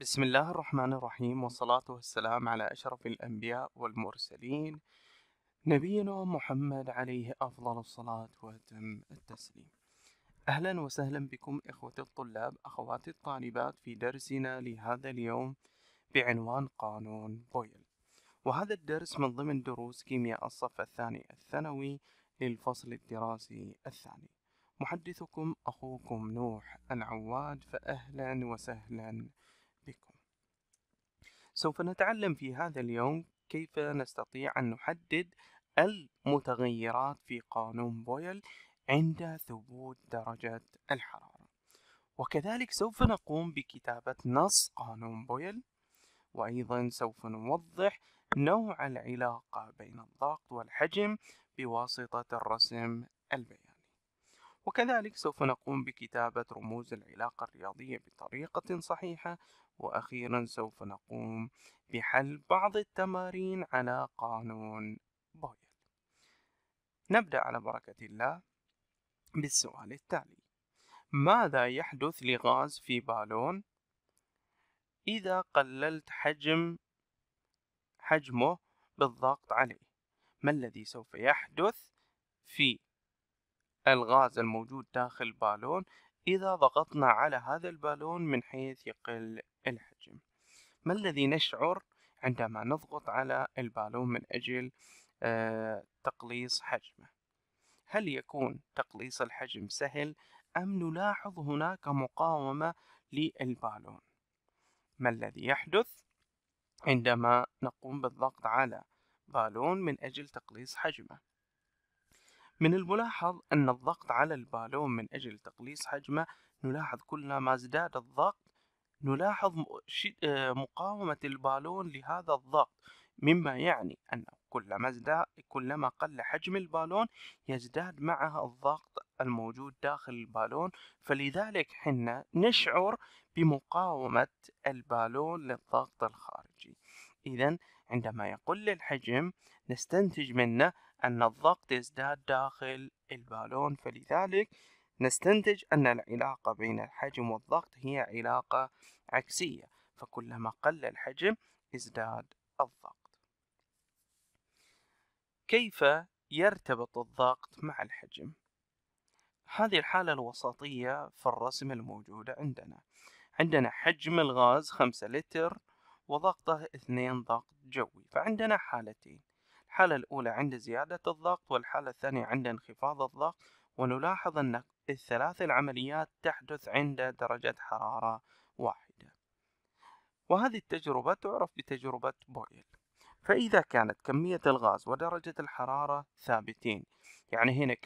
بسم الله الرحمن الرحيم، والصلاة والسلام على أشرف الأنبياء والمرسلين، نبينا محمد عليه أفضل الصلاة وأتم التسليم. أهلا وسهلا بكم إخوتي الطلاب، أخواتي الطالبات، في درسنا لهذا اليوم بعنوان قانون بويل. وهذا الدرس من ضمن دروس كيمياء الصف الثاني الثانوي للفصل الدراسي الثاني. محدثكم أخوكم نوح العواد، فأهلا وسهلا بكم. سوف نتعلم في هذا اليوم كيف نستطيع أن نحدد المتغيرات في قانون بويل عند ثبوت درجة الحرارة، وكذلك سوف نقوم بكتابة نص قانون بويل، وأيضا سوف نوضح نوع العلاقة بين الضغط والحجم بواسطة الرسم البياني، وكذلك سوف نقوم بكتابة رموز العلاقة الرياضية بطريقة صحيحة، وأخيرا سوف نقوم بحل بعض التمارين على قانون بويل. نبدأ على بركة الله بالسؤال التالي: ماذا يحدث لغاز في بالون إذا قللت حجمه بالضغط عليه؟ ما الذي سوف يحدث في الغاز الموجود داخل البالون إذا ضغطنا على هذا البالون من حيث يقل الحجم؟ ما الذي نشعر عندما نضغط على البالون من أجل تقليص حجمه؟ هل يكون تقليص الحجم سهل أم نلاحظ هناك مقاومة للبالون؟ ما الذي يحدث عندما نقوم بالضغط على بالون من أجل تقليص حجمه؟ من الملاحظ أن الضغط على البالون من أجل تقليص حجمه، نلاحظ كلما ازداد الضغط نلاحظ مقاومة البالون لهذا الضغط، مما يعني أن كلما قل حجم البالون يزداد معها الضغط الموجود داخل البالون، فلذلك حنا نشعر بمقاومة البالون للضغط الخارجي. إذن عندما يقل الحجم نستنتج منه أن الضغط يزداد داخل البالون، فلذلك نستنتج أن العلاقة بين الحجم والضغط هي علاقة عكسية، فكلما قل الحجم ازداد الضغط. كيف يرتبط الضغط مع الحجم؟ هذه الحالة الوسطية في الرسم الموجودة عندنا حجم الغاز 5 لتر وضغطه 2 ضغط جوي، فعندنا حالتين: الحالة الأولى عند زيادة الضغط، والحالة الثانية عند انخفاض الضغط، ونلاحظ أن الثلاث العمليات تحدث عند درجة حرارة واحدة، وهذه التجربة تعرف بتجربة بويل. فإذا كانت كمية الغاز ودرجة الحرارة ثابتين، يعني هنا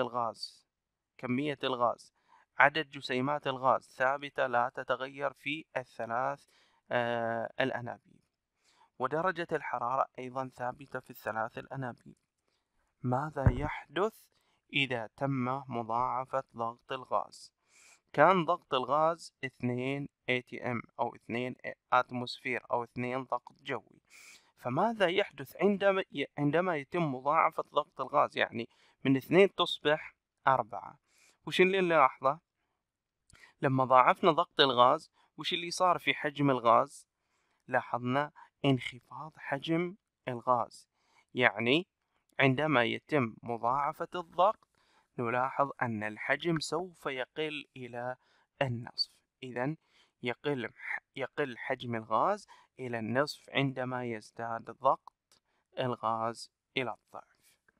كمية الغاز عدد جسيمات الغاز ثابتة لا تتغير في الثلاث الأنابيب، ودرجة الحرارة أيضا ثابتة في الثلاث الأنابيب، ماذا يحدث إذا تم مضاعفة ضغط الغاز؟ كان ضغط الغاز 2 atm أو 2 أتموسفير أو 2 ضغط جوي، فماذا يحدث عندما يتم مضاعفة ضغط الغاز؟ يعني من 2 تصبح 4. وش اللي نلاحظه؟ لما ضاعفنا ضغط الغاز وش اللي صار في حجم الغاز؟ لاحظنا انخفاض حجم الغاز، يعني عندما يتم مضاعفة الضغط نلاحظ أن الحجم سوف يقل إلى النصف. إذن يقل حجم الغاز إلى النصف عندما يزداد ضغط الغاز إلى الضعف.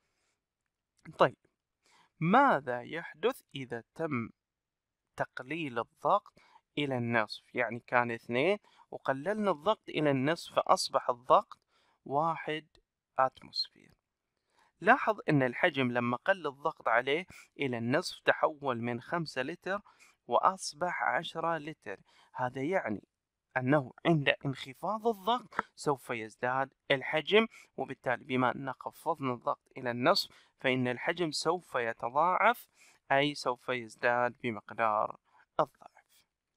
طيب، ماذا يحدث إذا تم تقليل الضغط إلى النصف؟ يعني كان 2 وقللنا الضغط إلى النصف فأصبح الضغط 1 أتموسفير. لاحظ أن الحجم لما قل الضغط عليه إلى النصف تحول من 5 لتر وأصبح 10 لتر. هذا يعني أنه عند انخفاض الضغط سوف يزداد الحجم، وبالتالي بما أن خفضنا الضغط إلى النصف فإن الحجم سوف يتضاعف، أي سوف يزداد بمقدار الضعف.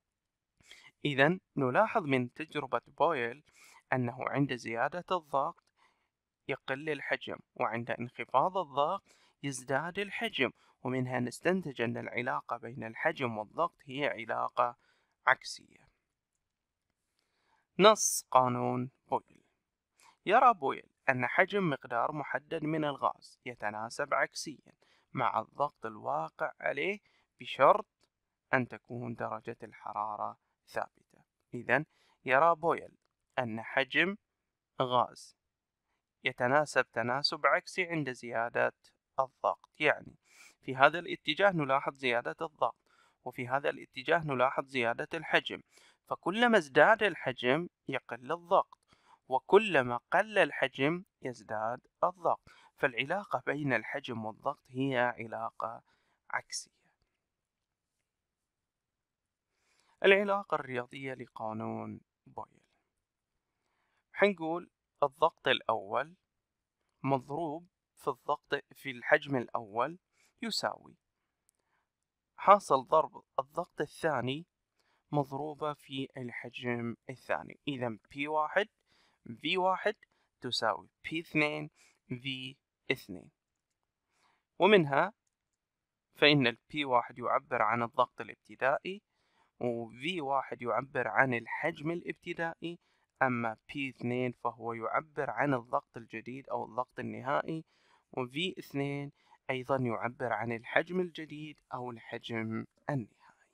إذن نلاحظ من تجربة بويل أنه عند زيادة الضغط يقل الحجم، وعند انخفاض الضغط يزداد الحجم، ومنها نستنتج أن العلاقة بين الحجم والضغط هي علاقة عكسية. نص قانون بويل. يرى بويل أن حجم مقدار محدد من الغاز يتناسب عكسيا مع الضغط الواقع عليه بشرط أن تكون درجة الحرارة ثابتة. إذن يرى بويل أن حجم غاز يتناسب تناسب عكسي عند زيادة الضغط، يعني في هذا الاتجاه نلاحظ زيادة الضغط، وفي هذا الاتجاه نلاحظ زيادة الحجم، فكلما ازداد الحجم يقل الضغط، وكلما قل الحجم يزداد الضغط، فالعلاقة بين الحجم والضغط هي علاقة عكسية. العلاقة الرياضية لقانون بويل، حنقول الضغط الأول مضروب في الحجم الأول يساوي حاصل ضرب الضغط الثاني مضروبة في الحجم الثاني. إذا P1 V1 تساوي P2 V2، ومنها فإن ال P1 يعبر عن الضغط الابتدائي، و V1 يعبر عن الحجم الابتدائي، أما P2 فهو يعبر عن الضغط الجديد أو الضغط النهائي، و V2 أيضا يعبر عن الحجم الجديد أو الحجم النهائي.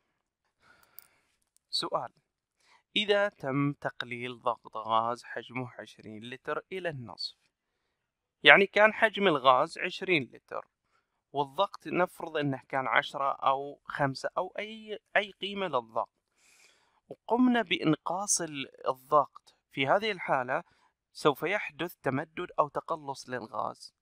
سؤال: إذا تم تقليل ضغط غاز حجمه 20 لتر إلى النصف، يعني كان حجم الغاز 20 لتر والضغط نفرض أنه كان 10 أو 5 أو أي قيمة للضغط، وقمنا بإنقاص الضغط، في هذه الحالة سوف يحدث تمدد أو تقلص للغاز.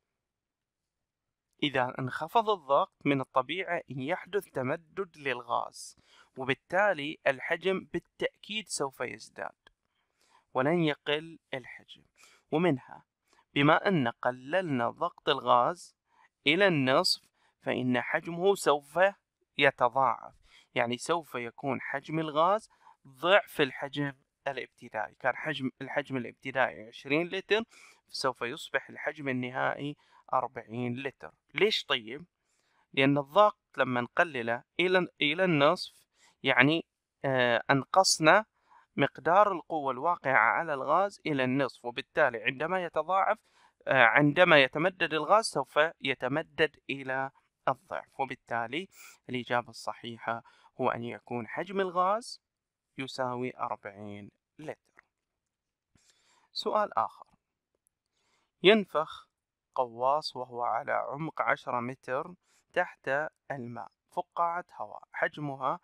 إذا انخفض الضغط من الطبيعي أن يحدث تمدد للغاز، وبالتالي الحجم بالتأكيد سوف يزداد ولن يقل الحجم. ومنها بما أن قللنا ضغط الغاز إلى النصف فإن حجمه سوف يتضاعف، يعني سوف يكون حجم الغاز ضعف الحجم الابتدائي. كان الحجم الابتدائي 20 لتر، سوف يصبح الحجم النهائي 40 لتر. ليش طيب؟ لأن الضغط لما نقلله إلى النصف يعني أنقصنا مقدار القوة الواقعة على الغاز إلى النصف، وبالتالي عندما يتضاعف عندما يتمدد الغاز سوف يتمدد إلى الضعف، وبالتالي الإجابة الصحيحة هو أن يكون حجم الغاز يساوي 40 لتر. سؤال آخر: ينفخ قواص وهو على عمق 10 متر تحت الماء فقاعة هواء حجمها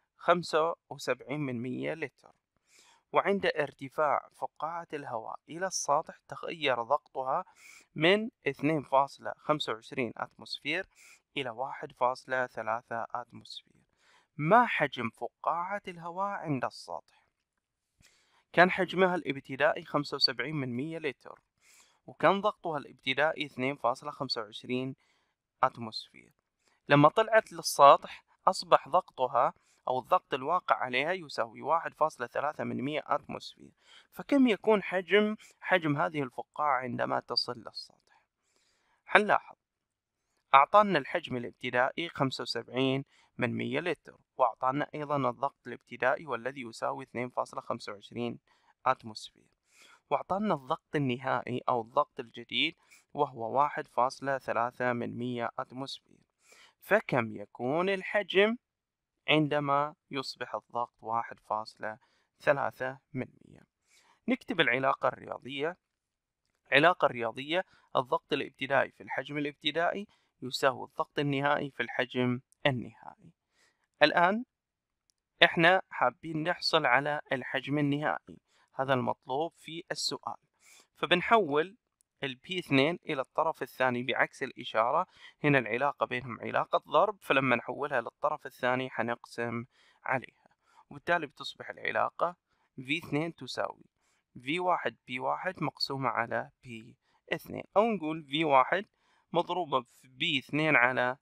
75% لتر، وعند ارتفاع فقاعة الهواء إلى السطح تغير ضغطها من 2.25 أتموسفير إلى 1.3 أتموسفير. ما حجم فقاعة الهواء عند السطح؟ كان حجمها الابتدائي 75% لتر، وكان ضغطها الابتدائي 2.25 أتموسفير. لما طلعت للسطح أصبح ضغطها أو الضغط الواقع عليها يساوي 1.3 أتموسفير. فكم يكون حجم هذه الفقاعة عندما تصل للسطح؟ حنلاحظ أعطانا الحجم الابتدائي 75% لتر، وأعطانا أيضا الضغط الابتدائي والذي يساوي 2.25 أتموسفير، وأعطانا الضغط النهائي أو الضغط الجديد وهو 1.3 أتموسفير. فكم يكون الحجم عندما يصبح الضغط 1.3؟ نكتب العلاقة الرياضية. العلاقة الرياضية: الضغط الابتدائي في الحجم الابتدائي يساوي الضغط النهائي في الحجم النهائي. الآن إحنا حابين نحصل على الحجم النهائي، هذا المطلوب في السؤال، فبنحول ال P2 إلى الطرف الثاني بعكس الإشارة. هنا العلاقة بينهم علاقة ضرب، فلما نحولها للطرف الثاني حنقسم عليها، وبالتالي بتصبح العلاقة V2 تساوي V1 P1 مقسومة على P2، أو نقول V1 مضروبة في B2 على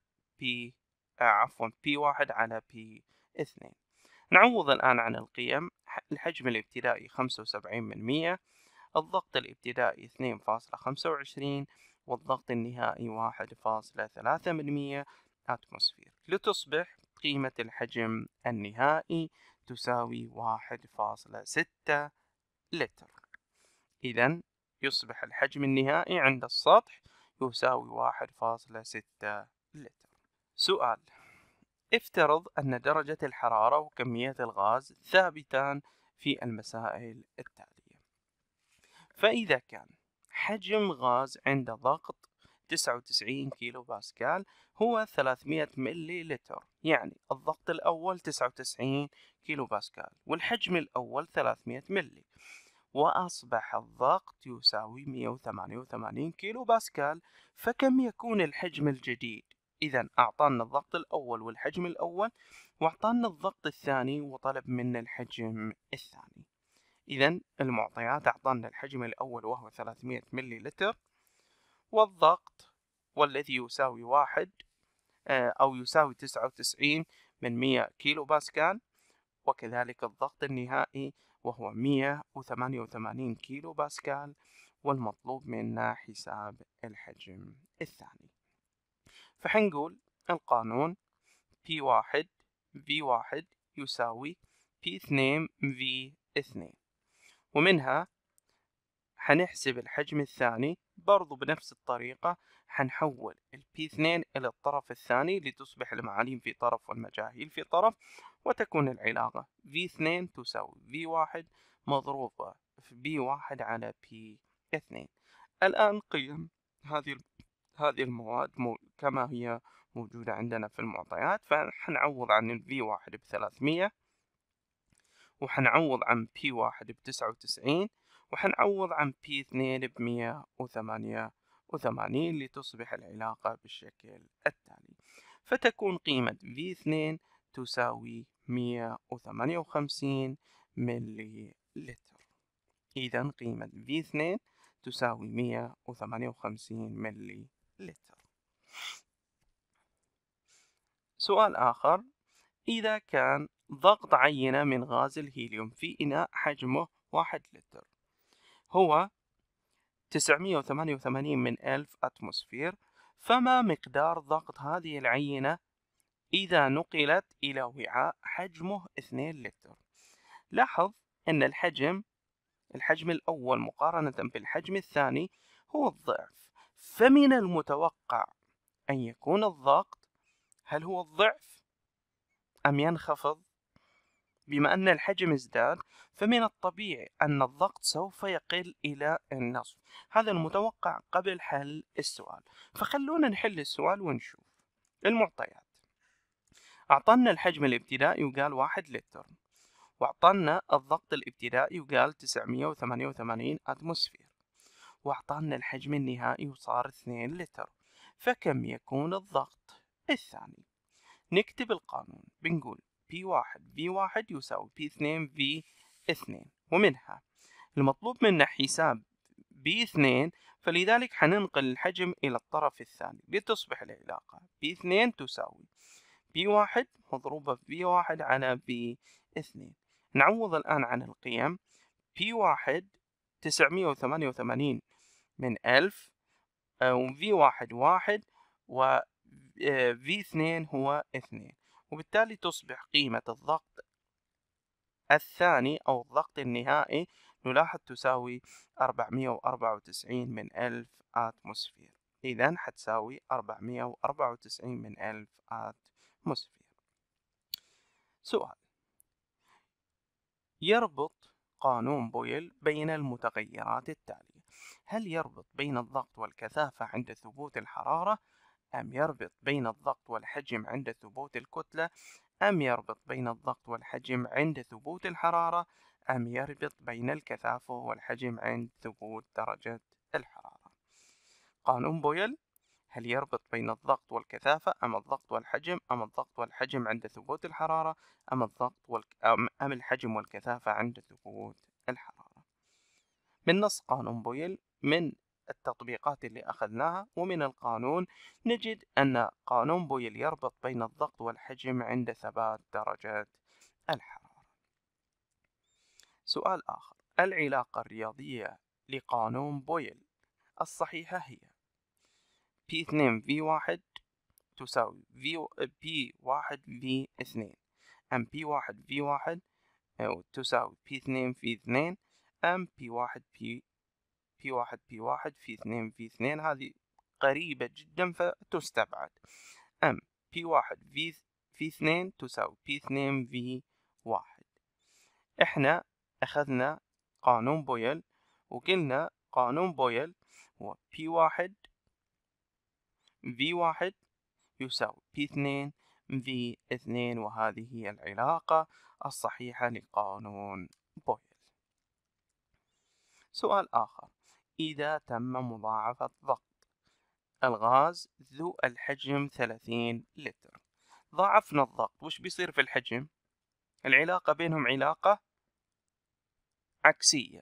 P1 على P2. نعوض الآن عن القيم. الحجم الابتدائي 75%، الضغط الابتدائي 2.25، والضغط النهائي 1.3 أتموسفير، لتصبح قيمة الحجم النهائي تساوي 1.6 لتر. إذن يصبح الحجم النهائي عند السطح يساوي 1.6 لتر. سؤال: افترض أن درجة الحرارة وكمية الغاز ثابتان في المسائل التالية. فإذا كان حجم غاز عند ضغط 99 كيلو باسكال هو 300 ملي لتر، يعني الضغط الأول 99 كيلو باسكال والحجم الأول 300 ملي، وأصبح الضغط يساوي 188 كيلو باسكال، فكم يكون الحجم الجديد؟ إذا أعطانا الضغط الأول والحجم الأول، وأعطانا الضغط الثاني وطلب منا الحجم الثاني. إذا المعطيات أعطانا الحجم الأول وهو 300 ملي لتر، والضغط والذي يساوي 1 أو يساوي 99 من 100 كيلو باسكال، وكذلك الضغط النهائي وهو 188 كيلو باسكال، والمطلوب منا حساب الحجم الثاني. فحنقول القانون P1 V1 يساوي P2 V2، ومنها حنحسب الحجم الثاني برضو بنفس الطريقة. حنحول ال P2 إلى الطرف الثاني لتصبح المعاليم في طرف والمجاهيل في طرف، وتكون العلاقة V2 تساوي V1 مضروبة في B1 على P2. الآن قيم هذه المواد كما هي موجودة عندنا في المعطيات، فحنعوض عن ال V1 ب300، وحنعوض عن P1 ب99، وحنعوض عن P2 ب188 لتصبح العلاقة بالشكل التالي. فتكون قيمة V2 تساوي 158 ملي لتر. إذن قيمة V2 تساوي 158 ملي لتر. سؤال آخر: إذا كان ضغط عينة من غاز الهيليوم في إناء حجمه 1 لتر هو 988 من 1000 أتموسفير، فما مقدار ضغط هذه العينة إذا نقلت إلى وعاء حجمه 2 لتر؟ لاحظ أن الحجم الأول مقارنة بالحجم الثاني هو الضعف، فمن المتوقع أن يكون الضغط هل هو الضعف أم ينخفض؟ بما أن الحجم ازداد فمن الطبيعي أن الضغط سوف يقل إلى النصف. هذا المتوقع قبل حل السؤال، فخلونا نحل السؤال ونشوف المعطيات. أعطانا الحجم الابتدائي وقال 1 لتر، وأعطانا الضغط الابتدائي وقال 988 أتموسفير، وأعطانا الحجم النهائي وصار 2 لتر، فكم يكون الضغط الثاني؟ نكتب القانون، بنقول P1 V1 يساوي P2 V2، ومنها المطلوب منا حساب B2، فلذلك حننقل الحجم إلى الطرف الثاني لتصبح العلاقة B2 تساوي B1 مضروبة في V1 على B2. نعوض الآن عن القيم. P1 988 من 1000، V1 1، و V2 هو 2، وبالتالي تصبح قيمة الضغط الثاني أو الضغط النهائي نلاحظ تساوي 494 من 1000 أتموسفير. إذن حتساوي 494 من 1000 أتموسفير. سؤال: يربط قانون بويل بين المتغيرات التالية. هل يربط بين الضغط والكثافة عند ثبوت الحرارة، أم يربط بين الضغط والحجم عند ثبوت الكتلة، أم يربط بين الضغط والحجم عند ثبوت الحرارة، أم يربط بين الكثافة والحجم عند ثبوت درجة الحرارة؟ قانون بويل: هل يربط بين الضغط والكثافة، أم الضغط والحجم، أم الضغط والحجم عند ثبوت الحرارة، أم أم الحجم والكثافة عند ثبوت الحرارة؟ من نص قانون بويل، من التطبيقات اللي أخذناها ومن القانون، نجد أن قانون بويل يربط بين الضغط والحجم عند ثبات درجة الحرارة. سؤال آخر: العلاقة الرياضية لقانون بويل الصحيحة هي P2 V1 تساوي P1 V2، أم P1 V1 تساوي P2 في 2 M P1 في 2 في 2. هذه قريبة جدا فتستبعد. M P1 في 2 تساوي P2 في 1. احنا أخذنا قانون بويل وقلنا قانون بويل هو P1 V1 يساوي P2 V2، وهذه هي العلاقة الصحيحة لقانون بويل. سؤال آخر: إذا تم مضاعفة ضغط الغاز ذو الحجم 30 لتر، ضاعفنا الضغط، وش بيصير في الحجم؟ العلاقة بينهم علاقة عكسية.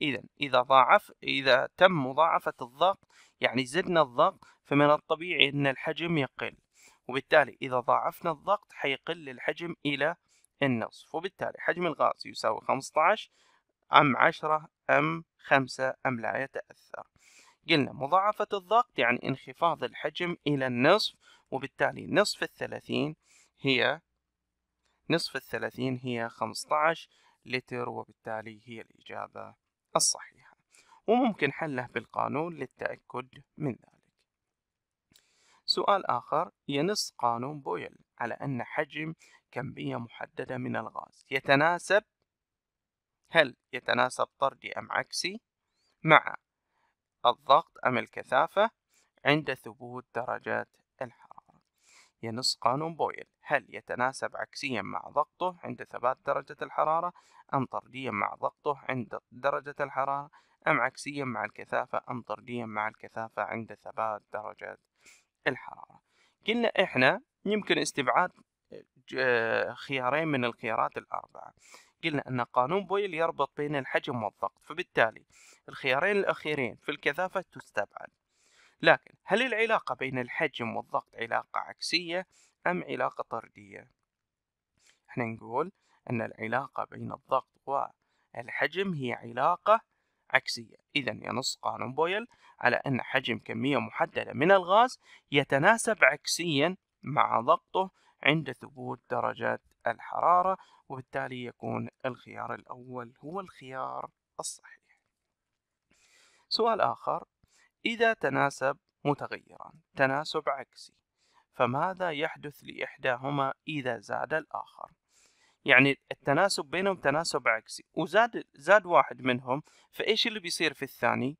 إذا تم مضاعفة الضغط يعني زدنا الضغط، فمن الطبيعي أن الحجم يقل، وبالتالي إذا ضاعفنا الضغط حيقل الحجم إلى النصف، وبالتالي حجم الغاز يساوي 15 أم 10 أم 5 أم لا يتأثر. قلنا مضاعفة الضغط يعني انخفاض الحجم إلى النصف، وبالتالي نصف 30 هي 15 لتر، وبالتالي هي الإجابة الصحيحة. وممكن حله بالقانون للتأكد من ذلك. سؤال آخر: ينص قانون بويل على أن حجم كمية محددة من الغاز هل يتناسب طردي أم عكسي مع الضغط أم الكثافة عند ثبوت درجات الحرارة. ينص قانون بويل: هل يتناسب عكسيا مع ضغطه عند ثبات درجة الحرارة، أم طرديا مع ضغطه عند درجة الحرارة، أم عكسيا مع الكثافة، أم طرديا مع الكثافة عند ثبات درجة الحرارة. قلنا إحنا يمكن استبعاد خيارين من الخيارات الأربعة. قلنا أن قانون بويل يربط بين الحجم والضغط، فبالتالي الخيارين الأخيرين في الكثافة تستبعد. لكن هل العلاقة بين الحجم والضغط علاقة عكسية أم علاقة طردية؟ احنا نقول أن العلاقة بين الضغط والحجم هي علاقة عكسية. إذا ينص قانون بويل على أن حجم كمية محددة من الغاز يتناسب عكسيا مع ضغطه عند ثبوت درجة الحرارة، وبالتالي يكون الخيار الأول هو الخيار الصحيح. سؤال آخر: إذا تناسب متغيران تناسب عكسي، فماذا يحدث لإحداهما إذا زاد الآخر؟ يعني التناسب بينهم تناسب عكسي زاد واحد منهم، فإيش اللي بيصير في الثاني؟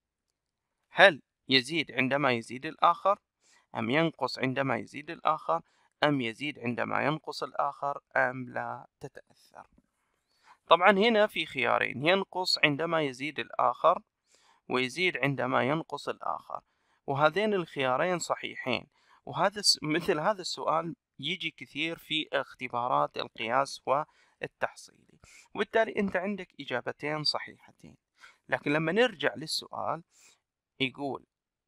هل يزيد عندما يزيد الآخر، أم ينقص عندما يزيد الآخر، أم يزيد عندما ينقص الآخر، أم لا تتأثر؟ طبعا هنا في خيارين: ينقص عندما يزيد الآخر، ويزيد عندما ينقص الآخر، وهذين الخيارين صحيحين. مثل هذا السؤال يجي كثير في اختبارات القياس والتحصيلي، وبالتالي أنت عندك إجابتين صحيحتين. لكن لما نرجع للسؤال يقول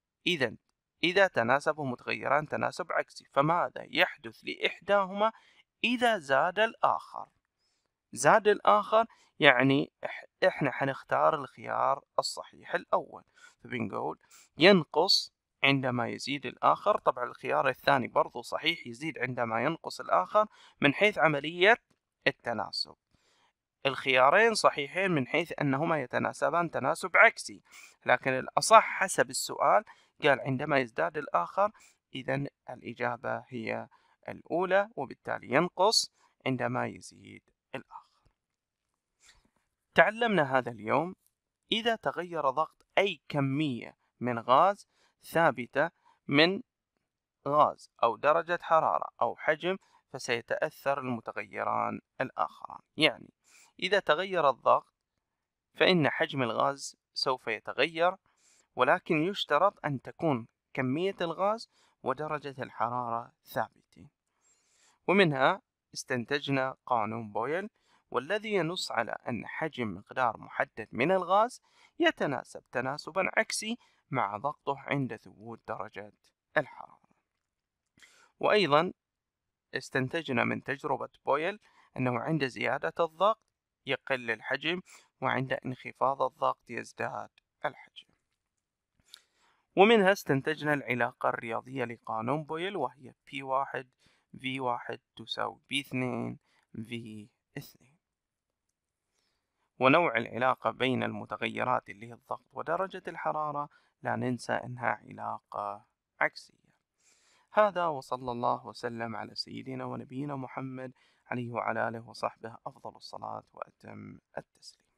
إذا تناسبوا متغيران تناسب عكسي، فماذا يحدث لإحداهما إذا زاد الآخر؟ زاد الآخر يعني إحنا حنختار الخيار الصحيح الأول، فبنقول ينقص عندما يزيد الآخر. طبعا الخيار الثاني برضو صحيح، يزيد عندما ينقص الآخر من حيث عملية التناسب. الخيارين صحيحين من حيث أنهما يتناسبان تناسب عكسي، لكن الأصح حسب السؤال قال عندما يزداد الآخر. إذن الإجابة هي الأولى، وبالتالي ينقص عندما يزيد الآخر. تعلمنا هذا اليوم: إذا تغير ضغط أي كمية من غاز ثابتة من غاز أو درجة حرارة أو حجم، فسيتأثر المتغيران الآخران. يعني إذا تغير الضغط فإن حجم الغاز سوف يتغير، ولكن يشترط أن تكون كمية الغاز ودرجة الحرارة ثابتين. ومنها استنتجنا قانون بويل، والذي ينص على أن حجم مقدار محدد من الغاز يتناسب تناسبا عكسي مع ضغطه عند ثبوت درجة الحرارة. وأيضا استنتجنا من تجربة بويل أنه عند زيادة الضغط يقل الحجم، وعند انخفاض الضغط يزداد الحجم. ومنها استنتجنا العلاقة الرياضية لقانون بويل، وهي P1 V1 تساوي P2 V2. ونوع العلاقة بين المتغيرات اللي هي الضغط ودرجة الحرارة لا ننسى أنها علاقة عكسية. هذا وصلى الله وسلم على سيدنا ونبينا محمد عليه وعلى آله وصحبه أفضل الصلاة وأتم التسليم.